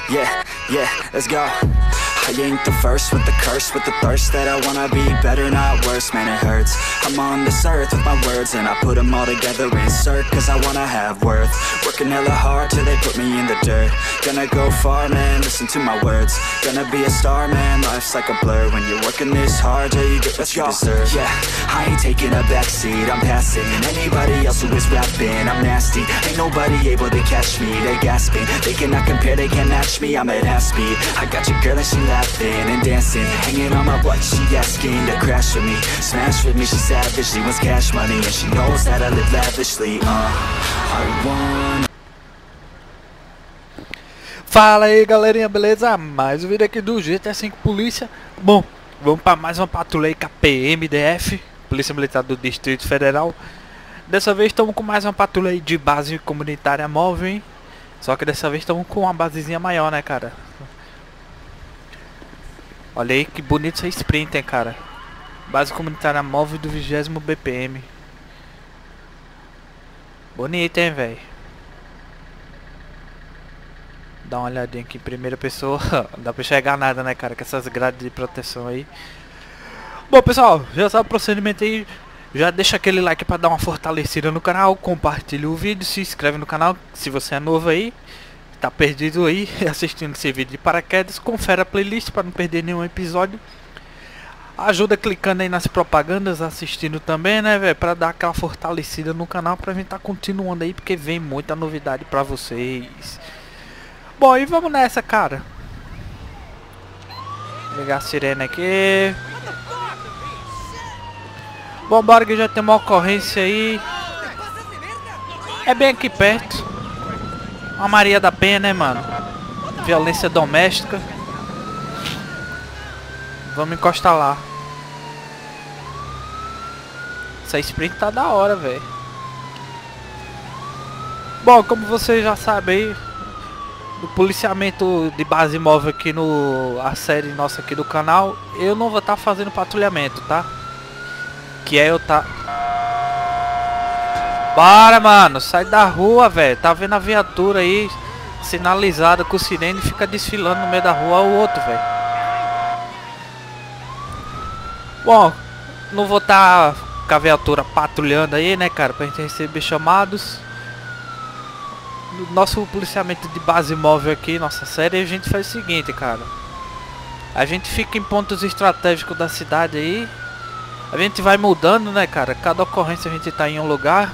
Yeah, yeah, let's go. I ain't the first with the curse, with the thirst that I wanna be better, not worse, man it hurts. I'm on this earth with my words and I put them all together, insert, cause I wanna have worth. Working hella hard till they put me in the dirt. Gonna go far, man, listen to my words. Gonna be a star, man, life's like a blur. When you're working this hard, yeah, you get what you deserve. Yeah, I ain't taking a backseat, I'm passing anybody else who is rapping, I'm nasty. Ain't nobody able to catch me, they gasping. They cannot compare, they can't match me, I'm at half speed. I got your girl and she laughing and dancing, hanging on my butt, she asking to crash with me, smash with me, she savage, she wants cash money, and she knows that I live lavishly. I want. Fala aí galerinha, beleza? Mais um vídeo aqui do GTA V Polícia. Bom, vamos para mais uma patrulha aí com a PMDF, Polícia Militar do Distrito Federal. Dessa vez estamos com mais uma patrulha aí de base comunitária móvel, hein? Só que dessa vez estamos com uma basezinha maior, né, cara? Olha aí que bonito esse Sprinter, cara. Base comunitária móvel do 20º BPM. Bonito, hein, velho? Dá uma olhadinha aqui em primeira pessoa. Não dá pra enxergar nada, né, cara? Com essas grades de proteção aí. Bom, pessoal, já sabe o procedimento aí. Já deixa aquele like pra dar uma fortalecida no canal. Compartilha o vídeo, se inscreve no canal se você é novo aí. Tá perdido aí assistindo esse vídeo de paraquedas. Confere a playlist para não perder nenhum episódio. Ajuda clicando aí nas propagandas, assistindo também, né, velho? Pra dar aquela fortalecida no canal, pra gente tá continuando aí, porque vem muita novidade pra vocês. Bom, e vamos nessa, cara. Vou ligar a sirene aqui. Bom, bora que já tem uma ocorrência aí. É bem aqui perto. Uma Maria da Penha, né, mano? Violência doméstica. Vamos encostar lá. Essa sprint tá da hora, velho. Bom, como vocês já sabem aí, do policiamento de base móvel aqui no a série nossa aqui do canal, eu não vou estar fazendo patrulhamento, tá? Que é eu tá. Bora, mano, sai da rua, velho. Tá vendo a viatura aí sinalizada com sirene e fica desfilando no meio da rua o outro, velho. Bom, não vou estar com a viatura patrulhando aí, né, cara, pra gente receber chamados. No nosso policiamento de base móvel aqui, nossa série, a gente faz o seguinte, cara. A gente fica em pontos estratégicos da cidade aí. A gente vai mudando, né, cara? Cada ocorrência a gente tá em um lugar.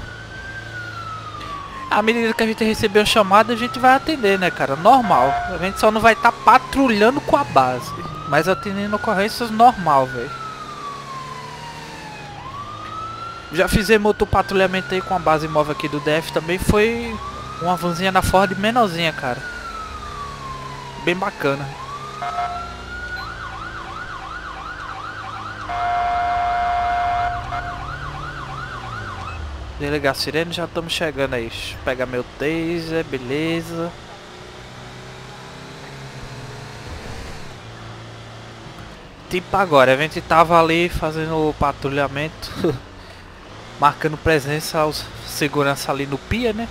À medida que a gente receber a chamada, a gente vai atender, né, cara? Normal. A gente só não vai estar patrulhando com a base, mas atendendo ocorrências normal, velho. Já fizemos outro patrulhamento aí com a base móvel aqui do DF também. Foi uma vanzinha na Ford menorzinha, cara. Bem bacana. Desligar a sirene, já estamos chegando aí. Deixa eu pegar meu taser, beleza. Tipo agora, a gente tava ali fazendo o patrulhamento, marcando presença aos segurança ali no pia, né?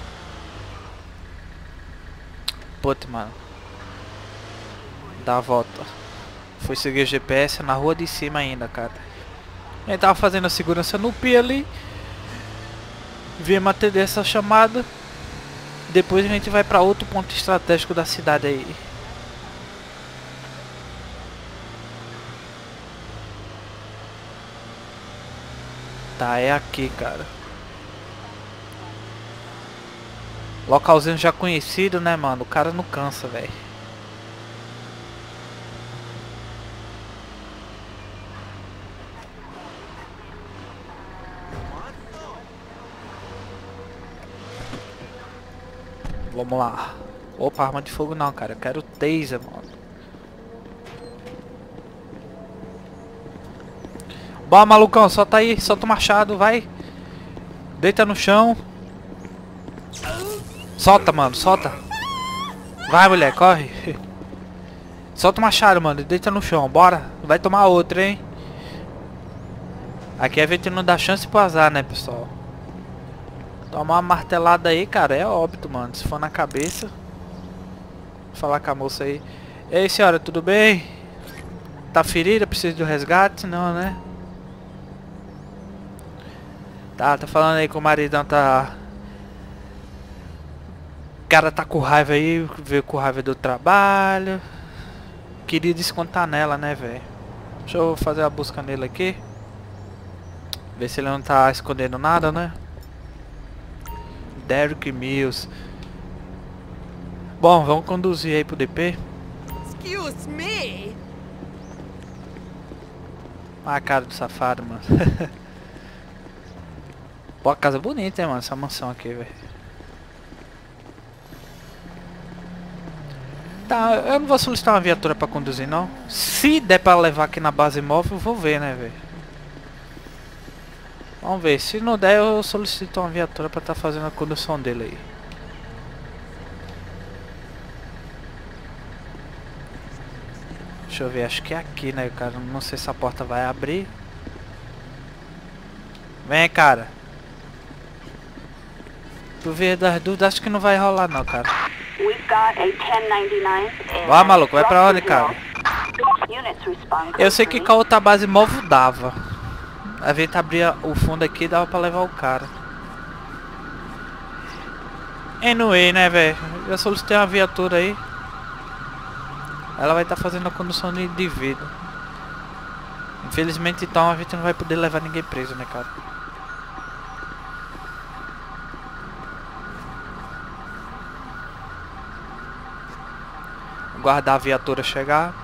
Puta, mano. Dá a volta. Foi seguir o GPS na rua de cima ainda, cara. A gente tava fazendo a segurança no pia ali. Viemos atender essa chamada. Depois a gente vai pra outro ponto estratégico da cidade aí. Tá, é aqui, cara. Localzinho já conhecido, né, mano? O cara não cansa, velho. Vamos lá. Opa, arma de fogo não, cara. Eu quero taser, mano. Bora, malucão. Solta aí. Solta o machado, vai. Deita no chão. Solta, mano. Solta. Vai, mulher. Corre. Solta o machado, mano. Deita no chão. Bora. Vai tomar outra, hein. Aqui a gente não dá chance pro azar, né, pessoal. Tomar uma martelada aí, cara, é óbito, mano. Se for na cabeça. Falar com a moça aí. Ei, senhora, tudo bem? Tá ferida? Precisa de um resgate? Não, né? Tá falando aí que o maridão tá... O cara tá com raiva aí, veio com raiva do trabalho. Queria descontar nela, né, velho? Deixa eu fazer a busca nele aqui. Ver se ele não tá escondendo nada, né? Derrick Mills. Bom, vamos conduzir aí pro DP. Excuse me. Ah, cara do safado, mano. Pô, a casa bonita, hein, mano, essa mansão aqui, velho. Tá, eu não vou solicitar uma viatura pra conduzir, não. Se der pra levar aqui na base móvel, eu vou ver, né, velho. Vamos ver, se não der, eu solicito uma viatura pra tá fazendo a condução dele aí. Deixa eu ver, acho que é aqui, né, cara. Não sei se a porta vai abrir. Vem, cara. Por via das dúvidas, acho que não vai rolar não, cara. Vai, maluco, vai pra onde, cara? Eu sei que com a outra base móvel dava. A gente abria o fundo aqui e dava pra levar o cara. Anyway, né, velho? Já solicitei uma viatura aí. Ela vai estar fazendo a condução de indivíduo. Infelizmente, então, a gente não vai poder levar ninguém preso, né, cara? Guardar a viatura chegar.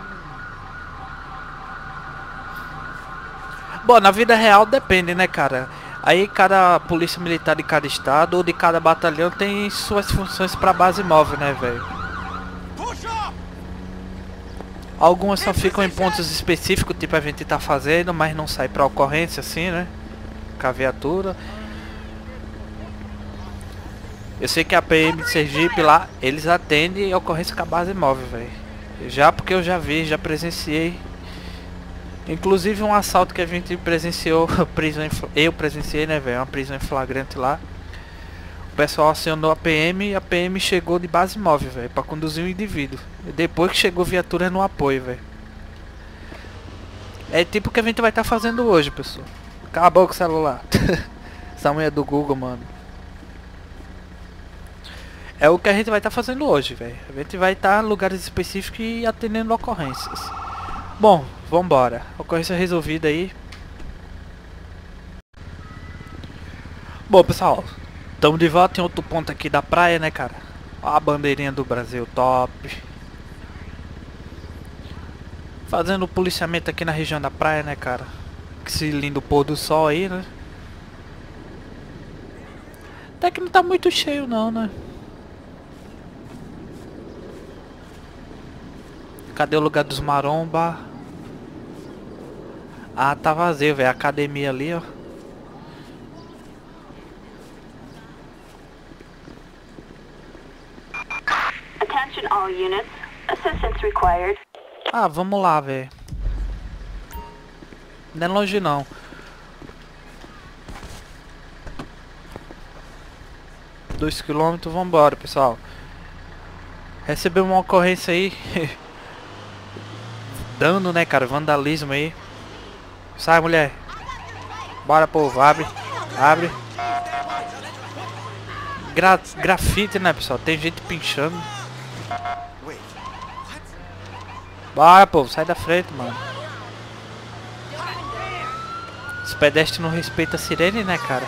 Bom, na vida real depende, né, cara? Aí cada polícia militar de cada estado ou de cada batalhão tem suas funções pra base móvel, né, velho? Algumas só ficam em pontos específicos, tipo a gente tá fazendo, mas não sai pra ocorrência assim, né? Com a viatura. Eu sei que a PM de Sergipe lá, eles atendem a ocorrência com a base móvel, velho. Já porque eu já vi, já presenciei. Inclusive um assalto que a gente presenciou, eu presenciei, né, velho? Uma prisão em flagrante lá. O pessoal acionou a PM e a PM chegou de base móvel, velho, pra conduzir o indivíduo. E depois que chegou viatura no apoio, velho. É tipo o que a gente vai estar fazendo hoje, pessoal. Acabou com o celular. Essa mulher do Google, mano. É o que a gente vai estar fazendo hoje, velho. A gente vai estar em lugares específicos e atendendo ocorrências. Bom, vambora. Ocorrência resolvida aí. Bom, pessoal. Estamos de volta em outro ponto aqui da praia, né, cara? Ó a bandeirinha do Brasil, top. Fazendo policiamento aqui na região da praia, né, cara? Esse lindo pôr do sol aí, né? Até que não tá muito cheio não, né? Cadê o lugar dos maromba? Ah, tá vazio, velho. A academia ali, ó. Attention all units. Assistance required. Ah, vamos lá, velho. Não é longe não. Dois quilômetros, vambora, pessoal. Recebeu uma ocorrência aí. Dano, né, cara? Vandalismo aí. Sai, mulher. Bora, povo. Abre. Abre. Grafite, né, pessoal? Tem gente pinchando. Bora, povo. Sai da frente, mano. Os pedestres não respeitam a sirene, né, cara?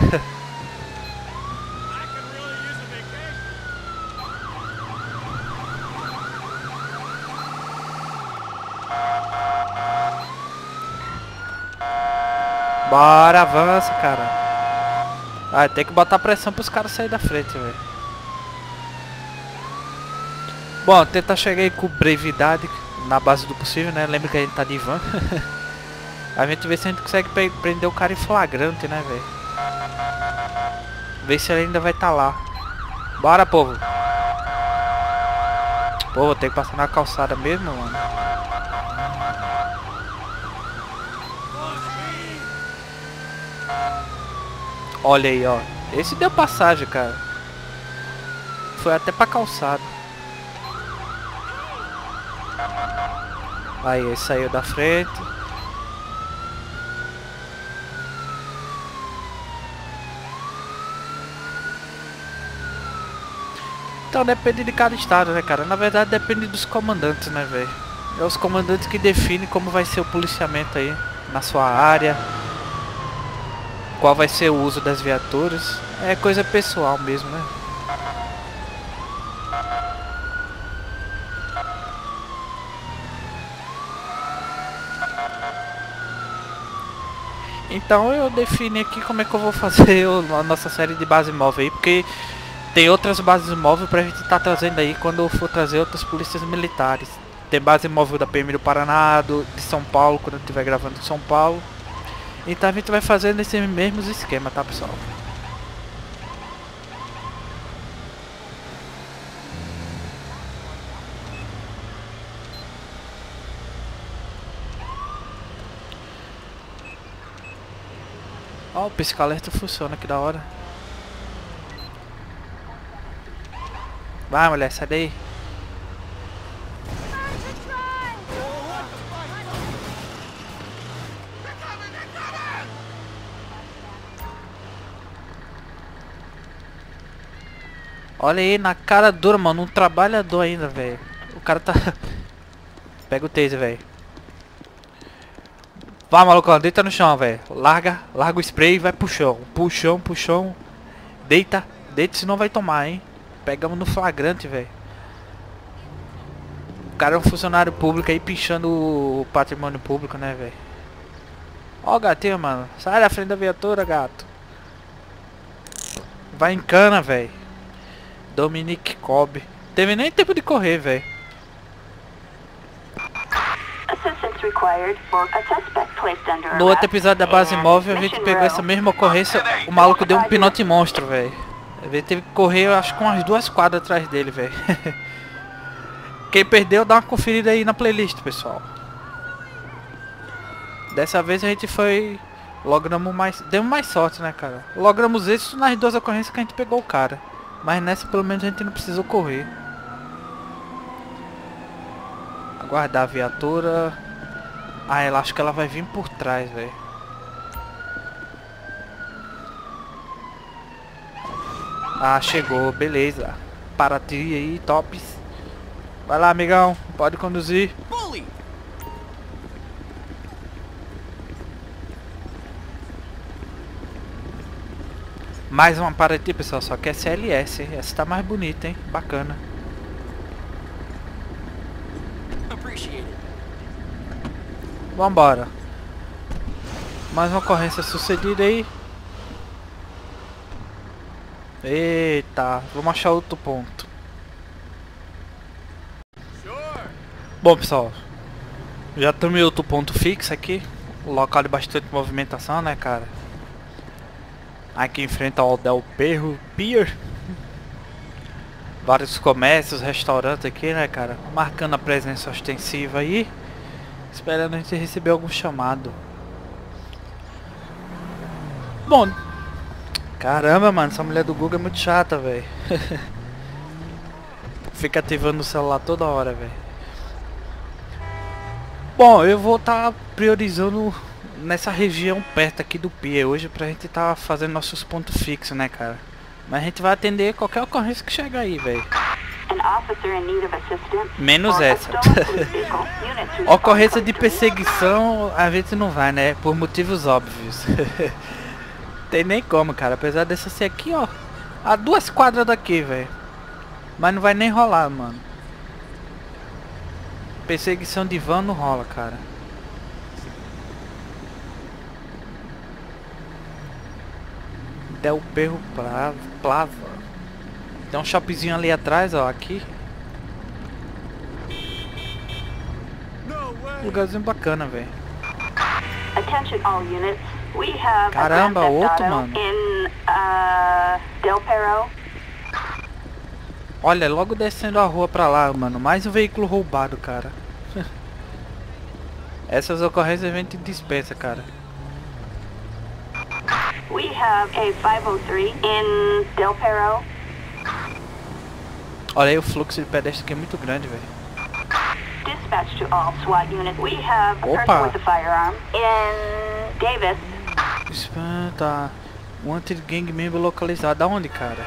Bora, avança, cara. Ah, tem que botar pressão pros caras saírem da frente, velho. Bom, tentar chegar aí com brevidade, na base do possível, né? Lembra que a gente tá de van. A gente vê se a gente consegue prender o cara em flagrante, né, velho? Ver se ele ainda vai estar lá. Bora, povo. Pô, vou ter que passar na calçada mesmo, mano. Olha aí, ó. Esse deu passagem, cara. Foi até pra calçada. Aí, ele saiu da frente. Então depende de cada estado, né, cara? Na verdade depende dos comandantes, né, velho? É os comandantes que definem como vai ser o policiamento aí na sua área. Qual vai ser o uso das viaturas. É coisa pessoal mesmo, né? Então eu defini aqui como é que eu vou fazer a nossa série de base móvel aí, porque tem outras bases móveis pra gente estar trazendo aí quando eu for trazer outras polícias militares. Tem base móvel da PM do Paraná, de São Paulo, quando eu estiver gravando em São Paulo. Então a gente vai fazendo esse mesmo esquema, tá, pessoal? Ó, o pisca-alerta funciona, que da hora. Vai, mulher, sai daí. Olha aí, na cara dura, mano. Um trabalhador ainda, velho. O cara tá... Pega o taser, velho. Vai, malucão, deita no chão, velho. Larga o spray e vai pro chão. Puxão. Deita, senão vai tomar, hein. Pegamos no flagrante, velho. O cara é um funcionário público aí pichando o patrimônio público, né, velho. Ó o gatinho, mano. Sai da frente da viatura, gato. Vai em cana, velho. Dominic Cobb. Teve nem tempo de correr, velho. No outro episódio da base móvel a gente pegou essa mesma ocorrência. O maluco deu um pinote monstro, velho. A gente teve que correr, eu acho que umas 2 quadras atrás dele, velho. Quem perdeu, dá uma conferida aí na playlist, pessoal. Dessa vez a gente foi... Logramos mais... Demos mais sorte, né, cara? Logramos isso nas 2 ocorrências que a gente pegou o cara. Mas nessa pelo menos a gente não precisou correr. Aguardar a viatura. Ah, ela acho que ela vai vir por trás, velho. Ah, chegou, beleza. Paraty aí, tops. Vai lá, amigão, pode conduzir. Mais uma Paraty, pessoal, só que é CLS. Essa tá mais bonita, hein? Bacana. Vambora. Mais uma ocorrência sucedida aí. Eita, vamos achar outro ponto. Bom, pessoal, já tomei outro ponto fixo aqui. Um local de bastante movimentação, né, cara? Aqui em frente ao Del Perro Pier. Vários comércios, restaurantes aqui, né, cara? Marcando a presença ostensiva aí. Esperando a gente receber algum chamado. Bom, caramba, mano, essa mulher do Google é muito chata, velho. Fica ativando o celular toda hora, velho. Bom, eu vou estar priorizando nessa região perto aqui do Pier hoje pra gente tá fazendo nossos pontos fixos, né, cara? Mas a gente vai atender qualquer ocorrência que chegar aí, velho. Menos essa. Ocorrência de perseguição a gente não vai, né? Por motivos óbvios. Tem nem como, cara. Apesar dessa ser aqui, ó, a 2 quadras daqui, velho. Mas não vai nem rolar, mano. Perseguição de van não rola, cara. Del Perro Plava. Tem um shopzinho ali atrás, ó, aqui. Lugarzinho bacana, velho. Caramba, outro, mano. Olha, logo descendo a rua pra lá, mano. Mais um veículo roubado, cara. Essas ocorrências a gente dispensa, cara. We have a 503 in Del Perro. Olha aí, o fluxo de pedestre aqui é muito grande, velho. Dispatch to all SWAT units. We have a Opa. person with a firearm in Davis. Espanta. Wanted gang member localizado. Da onde, cara?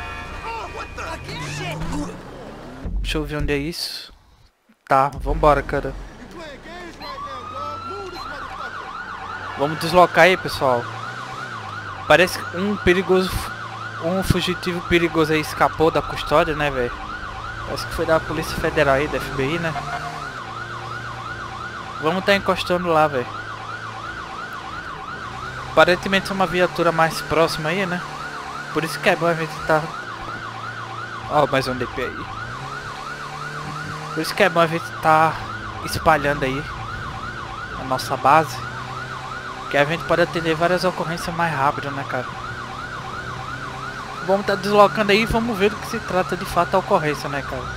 Deixa eu ver onde é isso. Tá, vambora, cara. Vamos deslocar aí, pessoal. Parece que um fugitivo perigoso aí escapou da custódia, né, velho? Parece que foi da Polícia Federal aí, da FBI, né? Vamos tá encostando lá, velho. Aparentemente é uma viatura mais próxima aí, né? Por isso que é bom a gente tá... Ó, mais um DP aí. Por isso que é bom a gente tá espalhando aí a nossa base. Que a gente pode atender várias ocorrências mais rápido, né, cara? Vamos tá deslocando aí e vamos ver do que se trata de fato a ocorrência, né, cara?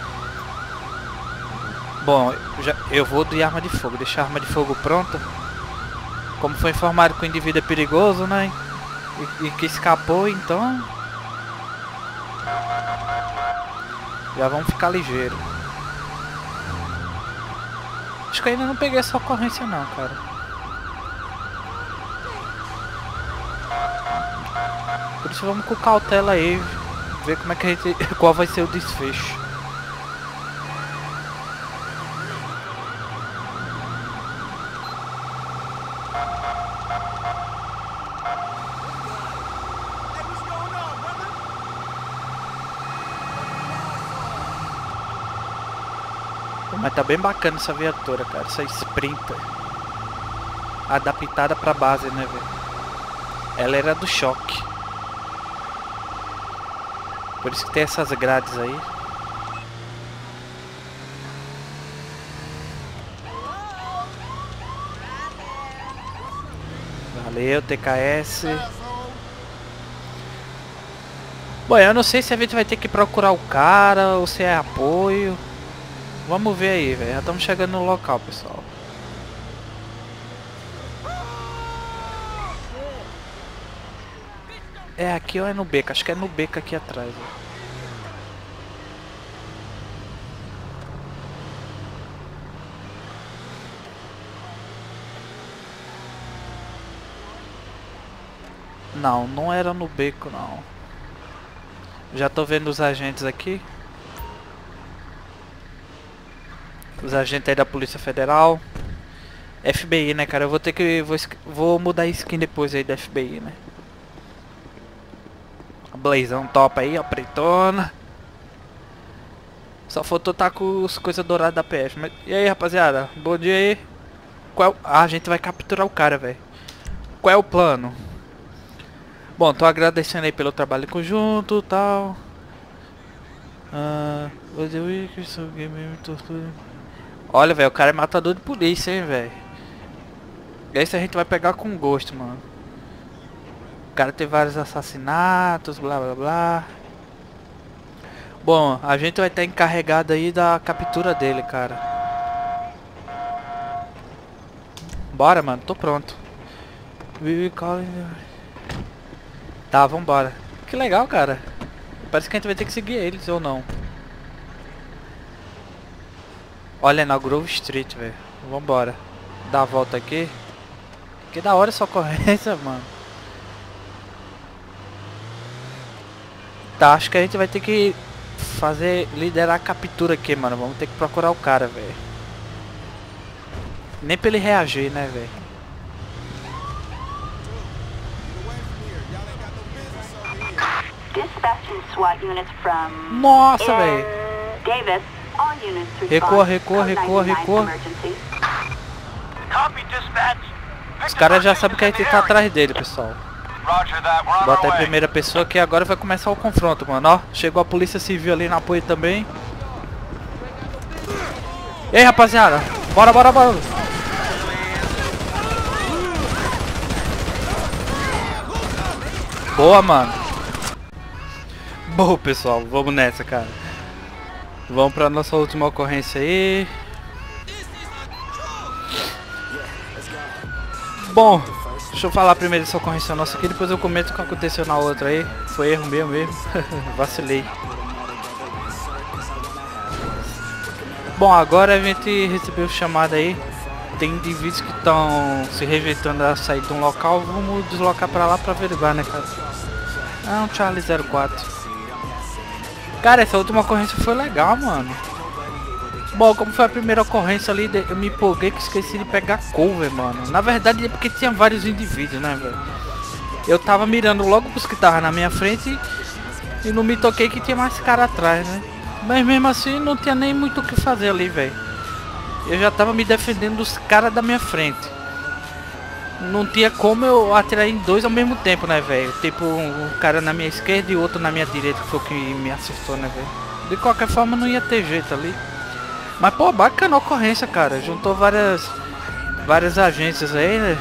Bom, eu vou de arma de fogo, deixar a arma de fogo pronta. Como foi informado que o indivíduo é perigoso, né? E que escapou, então... Já vamos ficar ligeiro. Acho que ainda não peguei essa ocorrência não, cara. Por isso vamos com cautela aí, ver como é que a gente, qual vai ser o desfecho. Mas tá bem bacana essa viatura, cara, essa Sprinter. Adaptada pra base, né, velho? Ela era do choque. Por isso que tem essas grades aí. Valeu, TKS. Bom, eu não sei se a gente vai ter que procurar o cara ou se é apoio. Vamos ver aí, velho. Já estamos chegando no local, pessoal. É aqui ou é no beco? Acho que é no beco aqui atrás. Ó. Não, não era no beco não. Já tô vendo os agentes aqui. Os agentes aí da Polícia Federal. FBI, né, cara? Eu vou ter que... Vou mudar a skin depois aí da FBI, né? Blazão top aí, ó, pretona. Só faltou tá com as coisas douradas da PF. Mas... E aí, rapaziada? Bom dia aí. Qual... Ah, a gente vai capturar o cara, velho. Qual é o plano? Bom, tô agradecendo aí pelo trabalho conjunto e tal. Olha, velho, o cara é matador de polícia, hein, velho. Esse a gente vai pegar com gosto, mano. O cara tem vários assassinatos, blá blá blá. Bom, a gente vai estar encarregado aí da captura dele, cara. Bora, mano, tô pronto. Tá, vambora. Que legal, cara. Parece que a gente vai ter que seguir eles ou não. Olha, na Grove Street, velho. Vambora. Dar a volta aqui. Que da hora essa ocorrência, mano. Tá, acho que a gente vai ter que liderar a captura aqui, mano. Vamos ter que procurar o cara, velho. Nem pra ele reagir, né, velho. Nossa, velho. Recua, recua, recua, recua. Os caras já sabem que a gente tá atrás dele, pessoal. Bota aí a primeira pessoa que agora vai começar o confronto, mano. Ó, chegou a polícia civil ali no apoio também. E aí, rapaziada? Bora, bora, bora. Boa, mano. Boa, pessoal. Vamos nessa, cara. Vamos pra nossa última ocorrência aí. Bom, deixa eu falar primeiro dessa ocorrência nossa aqui, depois eu comento o que aconteceu na outra aí. Foi erro meu mesmo. Vacilei. Bom, agora a gente recebeu chamada aí. Tem indivíduos que estão se rejeitando a sair de um local. Vamos deslocar pra lá pra averiguar, né, cara? Ah, um Charlie 04. Cara, essa última ocorrência foi legal, mano. Bom, como foi a primeira ocorrência ali, eu me empolguei que esqueci de pegar cover, mano. Na verdade é porque tinha vários indivíduos, né, velho? Eu tava mirando logo pros que tava na minha frente e não me toquei que tinha mais cara atrás, né? Mas mesmo assim não tinha nem muito o que fazer ali, velho. Eu já tava me defendendo dos caras da minha frente. Não tinha como eu atirar em dois ao mesmo tempo, né, velho? Tipo, um cara na minha esquerda e outro na minha direita, que foi o que me acertou, né, velho? De qualquer forma não ia ter jeito ali. Mas, pô, bacana a ocorrência, cara. Juntou várias agências aí, né?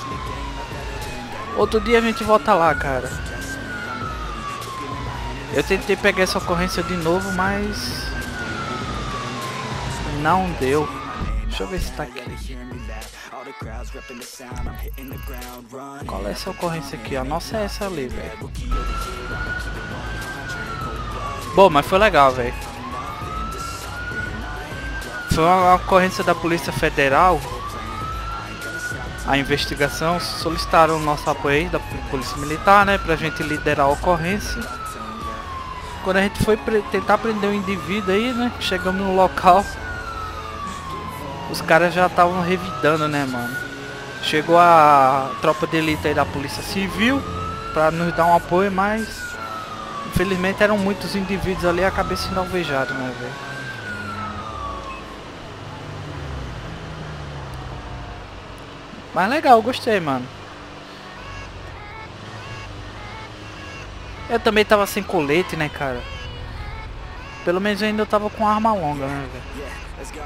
Outro dia a gente volta lá, cara. Eu tentei pegar essa ocorrência de novo, mas não deu. Deixa eu ver se tá aqui. Qual é essa ocorrência aqui, ó? Nossa, é essa ali, velho. Bom, mas foi legal, velho. Foi uma ocorrência da Polícia Federal. A investigação solicitaram o nosso apoio aí da Polícia Militar, né? Pra gente liderar a ocorrência. Quando a gente foi tentar prender um indivíduo aí, né? Chegamos no local. Os caras já estavam revidando, né, mano? Chegou a tropa de elite aí da Polícia Civil pra nos dar um apoio, mas infelizmente eram muitos indivíduos ali e acabei sendo alvejado, né, velho? Mas legal, gostei, mano. Eu também tava sem colete, né, cara? Pelo menos ainda eu tava com arma longa, né, velho?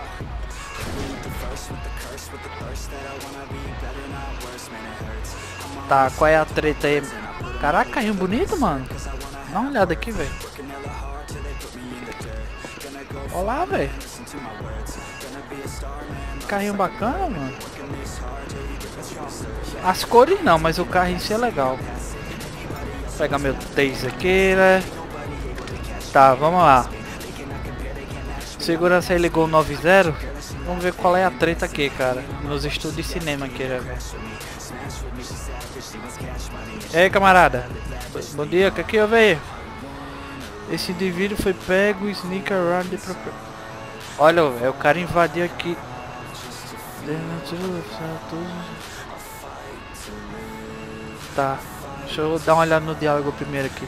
Tá, qual é a treta aí? Caraca, carrinho bonito, mano. Dá uma olhada aqui, velho. Olá, velho. Carrinho bacana, mano. As cores não, mas o carro em si é legal. Vou pegar meu taser aqui, né? Tá, vamos lá. Segurança aí ligou o 90. Vamos ver qual é a treta aqui, cara. Nos estudos de cinema aqui, né, velho? E aí, camarada? Bom dia, o que aqui eu vejo? Esse indivíduo foi pego e sneak around the property. Olha, o cara invadiu aqui. Tá, deixa eu dar uma olhada no diálogo primeiro aqui.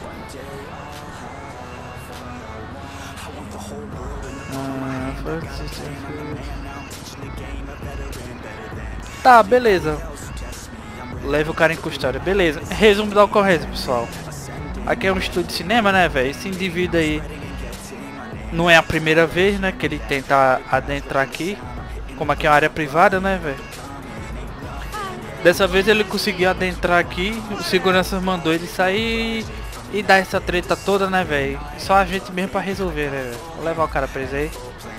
Tá, beleza. Leve o cara em custódia, beleza. Resumo da ocorrência, pessoal. Aqui é um estúdio de cinema, né, velho? Esse indivíduo aí não é a primeira vez, né, que ele tenta adentrar aqui. Como aqui é uma área privada, né, velho? Dessa vez ele conseguiu adentrar aqui. O segurança mandou ele sair e dar essa treta toda, né, velho? Só a gente mesmo pra resolver, né, velho? Vou levar o cara preso aí.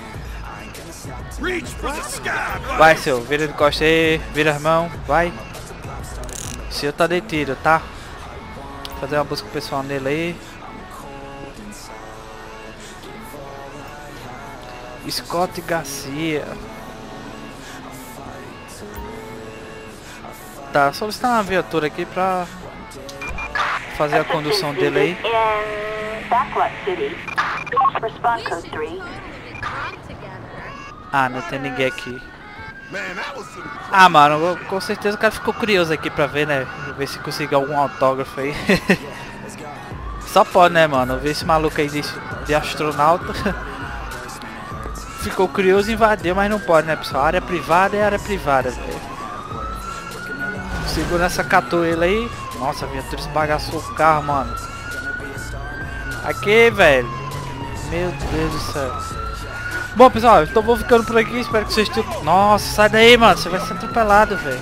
Vai, seu, vira de costa aí, vira as mãos, vai. O senhor tá detido, tá? Vou fazer uma busca pessoal nele aí. Scott Garcia. Tá, solicitar uma viatura aqui pra fazer a condução dele aí. Ah, não tem ninguém aqui. Ah, mano, com certeza o cara ficou curioso aqui pra ver, né? Ver se conseguiu algum autógrafo aí. Só pode, né, mano? Ver esse maluco aí de astronauta. Ficou curioso e invadiu, mas não pode, né, pessoal? Área privada é área privada, velho. Segurança catou ele aí. Nossa, a viatura esbagaçou o carro, mano. Aqui, velho. Meu Deus do céu. Bom, pessoal, então vou ficando por aqui. Espero que vocês tenham... Nossa, sai daí, mano. Você vai ser atropelado, velho.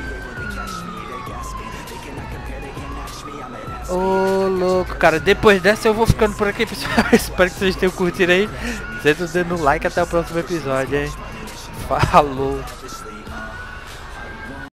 Ô, louco, cara. Depois dessa eu vou ficando por aqui, pessoal. Espero que vocês tenham curtido aí. Senta o dedo no like. Até o próximo episódio, hein. Falou.